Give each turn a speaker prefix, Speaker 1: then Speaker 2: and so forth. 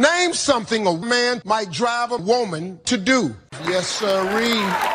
Speaker 1: Name something a man might drive a woman to do. Yes, sirree.